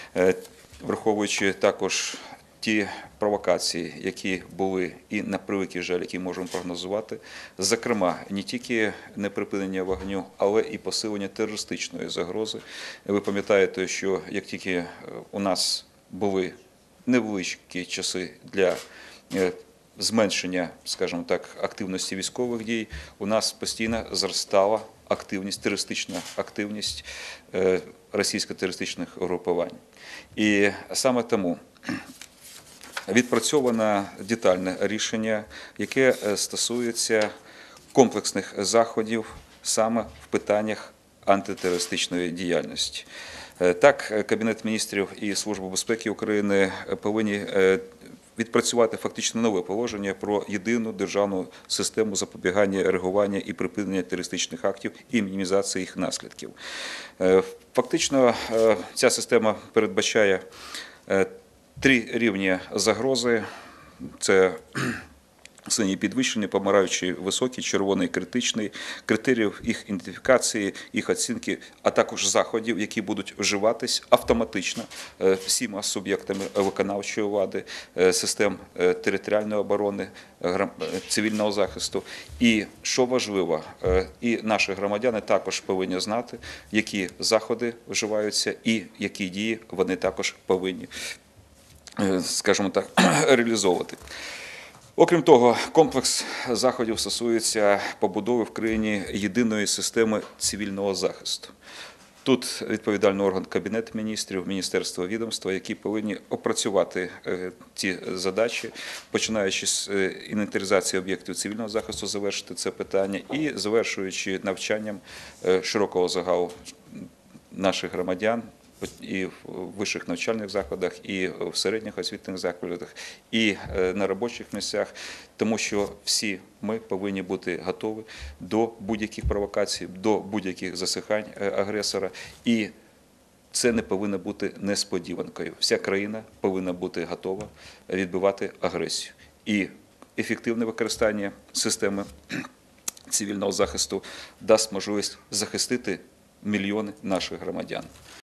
враховуючи також ті провокації, які були і, на превеликий жаль, які можемо прогнозувати, зокрема, не тільки неприпинення вогню, але і посилення терористичної загрози. Ви пам'ятаєте, що як тільки у нас були невеличкі часи для зменшення, скажімо так, активності військових дій, у нас постійно зростала активність, терористична активність російсько-терористичних угрупувань. І саме тому відпрацьовано детальне рішення, яке стосується комплексних заходів саме в питаннях антитерористичної діяльності. Так, Кабінет міністрів і Служба безпеки України повинні відпрацювати фактично нове положення про єдину державну систему запобігання, реагування і припинення терористичних актів і мінімізації їх наслідків. Фактично, ця система передбачає 3 рівні загрози. Це синій підвищений, помаранчевий високий, червоний критичний, критеріїв їх ідентифікації, їх оцінки, а також заходів, які будуть вживатись автоматично всіма суб'єктами виконавчої влади, систем територіальної оборони, цивільного захисту. І, що важливо, і наші громадяни також повинні знати, які заходи вживаються і які дії вони також повинні, скажімо так, реалізовувати. Окрім того, комплекс заходів стосується побудови в країні єдиної системи цивільного захисту. Тут відповідальний орган Кабінет міністрів, Міністерство відомства, які повинні опрацювати ці задачі, починаючи з інвентаризації об'єктів цивільного захисту, завершити це питання і завершуючи навчанням широкого загалу наших громадян, і в вищих навчальних закладах, і в середніх освітніх закладах, і на робочих місцях, тому що всі ми повинні бути готові до будь-яких провокацій, до будь-яких засихань агресора, і це не повинно бути несподіванкою. Вся країна повинна бути готова відбивати агресію. І ефективне використання системи цивільного захисту дасть можливість захистити мільйони наших громадян.